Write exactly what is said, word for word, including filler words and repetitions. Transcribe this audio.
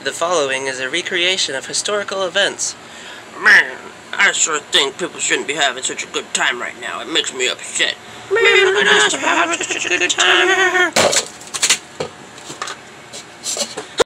The following is a recreation of historical events. Man, I sure think people shouldn't be having such a good time right now. It makes me upset. Man, look at us having such a good time.